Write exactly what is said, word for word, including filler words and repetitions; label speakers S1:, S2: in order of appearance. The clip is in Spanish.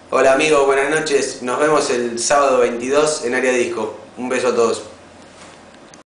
S1: Hola amigos, buenas noches. Nos vemos el sábado veintidós en Área Disco. Un beso a todos.